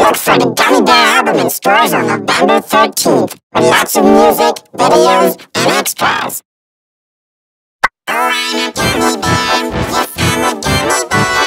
Look for the Gummy Bear album in stores on November 13th with lots of music, videos, and extras. Oh, I'm a gummy bear. Yes, I'm a gummy bear.